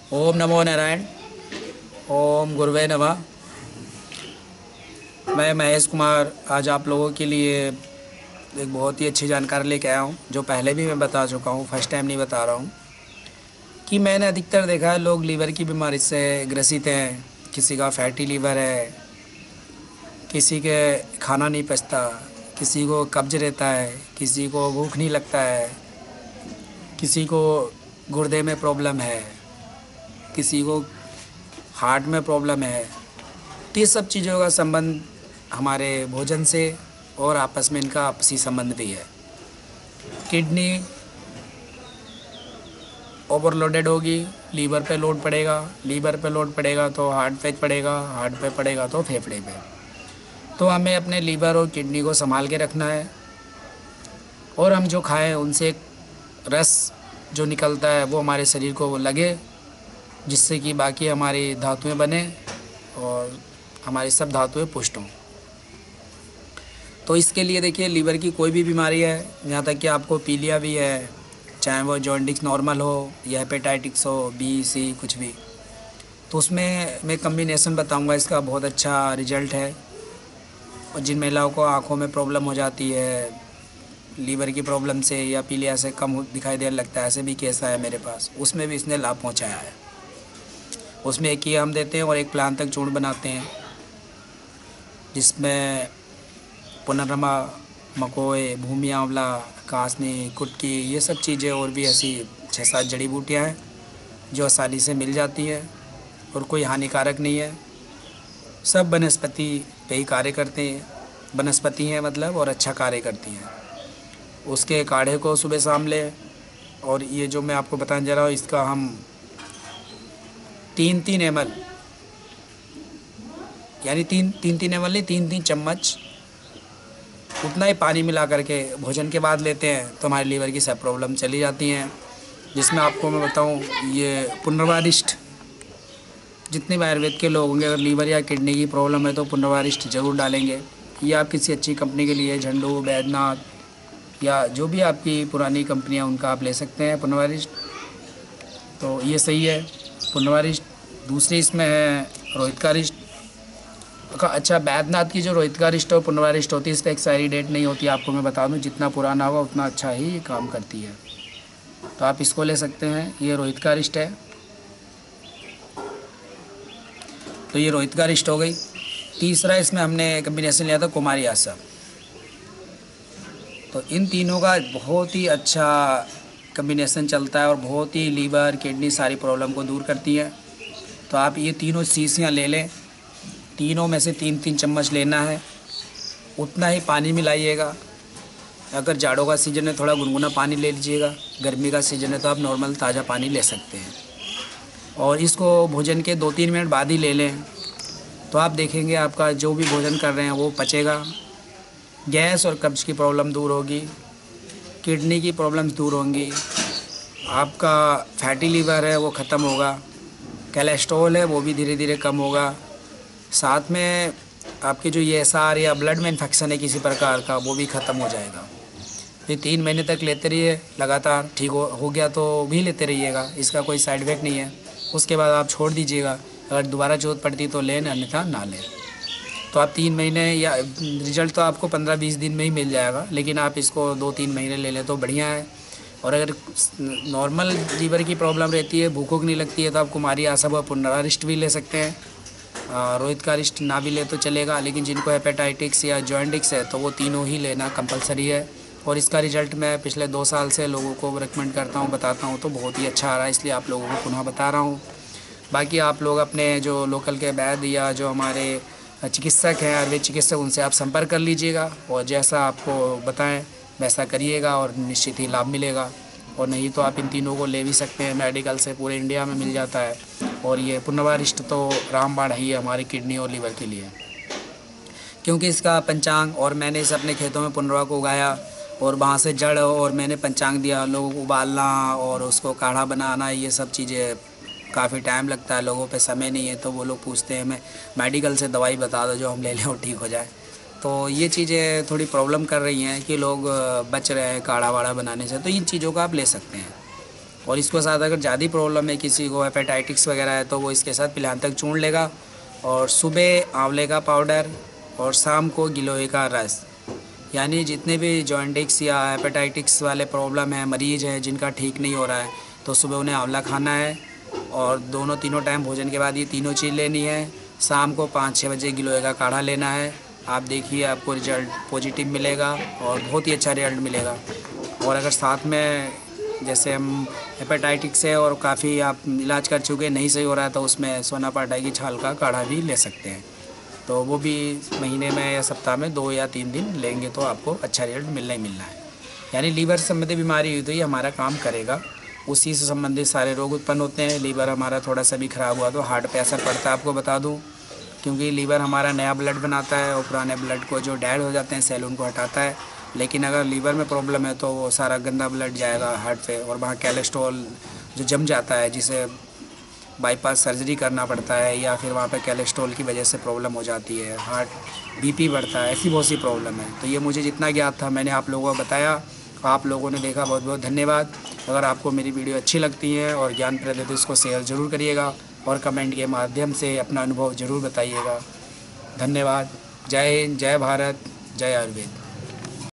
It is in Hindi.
ओम नमो नारायण। ओम गुरुवे नमः। मैं महेश कुमार आज आप लोगों के लिए एक बहुत ही अच्छी जानकारी लेके आया हूँ, जो पहले भी मैं बता चुका हूँ, फर्स्ट टाइम नहीं बता रहा हूँ। कि मैंने अधिकतर देखा है लोग लीवर की बीमारी से ग्रसित हैं। किसी का फैटी लीवर है, किसी के खाना नहीं पचता, किसी को कब्ज रहता है, किसी को भूख नहीं लगता है, किसी को गुर्दे में प्रॉब्लम है, किसी को हार्ट में प्रॉब्लम है। तो ये सब चीज़ों का संबंध हमारे भोजन से और आपस में इनका आपसी संबंध भी है। किडनी ओवरलोडेड होगी, लीवर पे लोड पड़ेगा, लीवर पे लोड पड़ेगा तो हार्ट पे पड़ेगा, हार्ट पे पड़ेगा तो फेफड़े पे। तो हमें अपने लीवर और किडनी को संभाल के रखना है, और हम जो खाएं उनसे एक रस जो निकलता है वो हमारे शरीर को लगे, जिससे कि बाकी हमारी धातुएं बने और हमारी सब धातुएं पुष्ट हों। तो इसके लिए देखिए, लीवर की कोई भी बीमारी है, यहाँ तक कि आपको पीलिया भी है, चाहे वो जॉन्डिस नॉर्मल हो या हेपेटाइटिस हो, बी सी कुछ भी, तो उसमें मैं कम्बिनेशन बताऊंगा। इसका बहुत अच्छा रिजल्ट है। और जिन महिलाओं को आँखों में प्रॉब्लम हो जाती है लीवर की प्रॉब्लम से या पीलिया से कम दिखाई देने लगता है, ऐसे भी केस है मेरे पास, उसमें भी इसने लाभ पहुँचाया है। उसमें एक ही हम देते हैं और एक प्लांट तक चूर्ण बनाते हैं, जिसमें पुनर्रमा, मकोए, भूमि आंवला, कासनी, कुटकी, ये सब चीज़ें और भी ऐसी 6-7 जड़ी बूटियाँ हैं जो आसानी से मिल जाती हैं और कोई हानिकारक नहीं है। सब वनस्पति पे ही कार्य करते हैं, वनस्पति हैं मतलब, और अच्छा कार्य करती हैं। उसके काढ़े को सुबह शाम लें। और ये जो मैं आपको बताने जा रहा हूँ, इसका हम 3-3 ml, यानी 3-3 ml नहीं, 3-3 चम्मच उतना ही पानी मिला करके भोजन के बाद लेते हैं तो हमारे लीवर की सब प्रॉब्लम चली जाती हैं। जिसमें आपको मैं बताऊं, ये पुनर्वारिष्ट, जितने भी आयुर्वेद के लोग होंगे, अगर लीवर या किडनी की प्रॉब्लम है तो पुनर्वारिष्ट ज़रूर डालेंगे। ये आप किसी अच्छी कंपनी के लिए, झंडू, बैद्यनाथ या जो भी आपकी पुरानी कंपनियां, उनका आप ले सकते हैं पुनर्वारिष्ट। तो ये सही है पुनर्वारिष्ट। दूसरी इसमें है रोहितकारिष्ट का। अच्छा, बैद्यनाथ की जो रोहितकारिष्ट और पुनर्वारिष्ट होती है, इस पर एक्सपायरी डेट नहीं होती, आपको मैं बता दूं। जितना पुराना होगा उतना अच्छा ही ये काम करती है, तो आप इसको ले सकते हैं। ये रोहितकारिष्ट है, तो ये रोहितकारिष्ट हो गई। तीसरा इसमें हमने कम्बिनेशन लिया था कुमारी आशा। तो इन तीनों का बहुत ही अच्छा कम्बिनेशन चलता है और बहुत ही लीवर, किडनी सारी प्रॉब्लम को दूर करती है। तो आप ये तीनों शीशियाँ ले लें, तीनों में से 3-3 चम्मच लेना है। उतना ही पानी मिलाइएगा। अगर जाड़ों का सीज़न है थोड़ा गुनगुना पानी ले लीजिएगा, गर्मी का सीज़न है तो आप नॉर्मल ताज़ा पानी ले सकते हैं। और इसको भोजन के 2-3 मिनट बाद ही ले लें, तो आप देखेंगे आपका जो भी भोजन कर रहे हैं वो पचेगा। गैस और कब्ज़ की प्रॉब्लम दूर होगी, किडनी की प्रॉब्लम्स दूर होंगी, आपका फैटी लीवर है वो ख़त्म होगा, कोलेस्ट्रॉल है वो भी धीरे धीरे कम होगा। साथ में आपके जो ये एसआर या ब्लड में इन्फेक्शन है किसी प्रकार का, वो भी ख़त्म हो जाएगा। ये 3 महीने तक लेते रहिए लगातार। ठीक हो गया तो भी लेते रहिएगा, इसका कोई साइड इफ़ेक्ट नहीं है। उसके बाद आप छोड़ दीजिएगा, अगर दोबारा ज़रूरत पड़ती तो लें, अन्यथा ना लें। तो आप 3 महीने, या रिज़ल्ट तो आपको 15-20 दिन में ही मिल जाएगा, लेकिन आप इसको 2-3 महीने ले लें तो बढ़िया है। और अगर नॉर्मल लीवर की प्रॉब्लम रहती है, भूख नहीं लगती है, तो आप कुमारी आशा व पुनरारिष्ट भी ले सकते हैं। रोहितकारिष्ट ना भी ले तो चलेगा, लेकिन जिनको हेपेटाइटिस या जॉन्डिस है तो वो तीनों ही लेना कंपलसरी है। और इसका रिज़ल्ट मैं पिछले 2 साल से लोगों को रिकमेंड करता हूँ, बताता हूँ, तो बहुत ही अच्छा आ रहा है, इसलिए आप लोगों को पुनः बता रहा हूँ। बाकी आप लोग अपने जो लोकल के वैद्य या जो हमारे चिकित्सक हैं, आयुर्वेद चिकित्सक, उनसे आप संपर्क कर लीजिएगा और जैसा आपको बताएं वैसा करिएगा और निश्चित ही लाभ मिलेगा। और नहीं तो आप इन तीनों को ले भी सकते हैं, मेडिकल से पूरे इंडिया में मिल जाता है। और ये पुनर्वारिष्ट तो रामबाण ही है हमारी किडनी और लीवर के लिए, क्योंकि इसका पंचांग, और मैंने इसे अपने खेतों में पुनर्वा को उगाया और वहाँ से जड़, और मैंने पंचांग दिया। लोगों को उबालना और उसको काढ़ा बनाना, ये सब चीज़ें काफ़ी टाइम लगता है, लोगों पे समय नहीं है, तो वो लोग पूछते हैं हमें मेडिकल से दवाई बता दो जो हम ले लें और ठीक हो जाए। तो ये चीज़ें थोड़ी प्रॉब्लम कर रही हैं कि लोग बच रहे हैं काढ़ा वाढ़ा बनाने से, तो इन चीज़ों का आप ले सकते हैं। और इसके साथ अगर ज़्यादा प्रॉब्लम है, किसी को हेपेटाइटिस वगैरह है, तो वो इसके साथ पिलांतक चूर्ण लेगा। और सुबह आंवले का पाउडर और शाम को गिलोय का रस। यानी जितने भी जॉइंटिक्स या हेपेटाइटिस वाले प्रॉब्लम है, मरीज हैं जिनका ठीक नहीं हो रहा है, तो सुबह उन्हें आंवला खाना है और तीनों टाइम भोजन के बाद ये तीनों चीज़ लेनी है। शाम को 5-6 बजे गिलोय का काढ़ा लेना है। आप देखिए आपको रिजल्ट पॉजिटिव मिलेगा और बहुत ही अच्छा रिजल्ट मिलेगा। और अगर साथ में जैसे हम हेपेटाइटिस है और काफ़ी आप इलाज कर चुके नहीं सही हो रहा है, तो उसमें सोनापाटाई की छाल का काढ़ा भी ले सकते हैं। तो वो भी महीने में या सप्ताह में 2 या 3 दिन लेंगे तो आपको अच्छा रिजल्ट मिलना ही मिलना है। यानी लीवर से संबंधित बीमारी हुई तो ये हमारा काम करेगा। उसी से संबंधित सारे रोग उत्पन्न होते हैं। लीवर हमारा थोड़ा सा भी ख़राब हुआ तो हार्ट पे असर पड़ता है, आपको बता दूं, क्योंकि लीवर हमारा नया ब्लड बनाता है और पुराने ब्लड को जो डेड हो जाते हैं सेल उनको हटाता है। लेकिन अगर लीवर में प्रॉब्लम है तो वो सारा गंदा ब्लड जाएगा हार्ट पे और वहाँ कोलेस्ट्रॉल जो जम जाता है, जिसे बाईपास सर्जरी करना पड़ता है, या फिर वहाँ पे कोलेस्ट्रॉल की वजह से प्रॉब्लम हो जाती है, हार्ट बीपी बढ़ता है, ऐसी बहुत सी प्रॉब्लम है। तो ये मुझे जितना ज्ञात था मैंने आप लोगों को बताया। आप लोगों ने देखा, बहुत बहुत धन्यवाद। अगर आपको मेरी वीडियो अच्छी लगती है और ज्ञानप्रद है तो इसको शेयर ज़रूर करिएगा और कमेंट के माध्यम से अपना अनुभव ज़रूर बताइएगा। धन्यवाद। जय हिंद, जय भारत, जय आयुर्वेद।